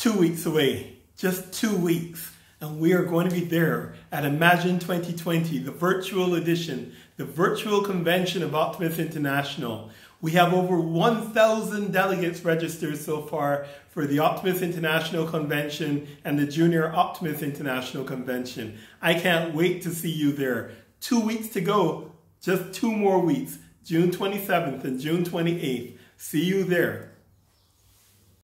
2 weeks away, just 2 weeks, and we are going to be there at Imagine 2020, the virtual edition, the virtual convention of Optimus International. We have over 1,000 delegates registered so far for the Optimus International Convention and the Junior Optimus International Convention. I can't wait to see you there. 2 weeks to go, just 2 more weeks, June 27th and June 28th. See you there.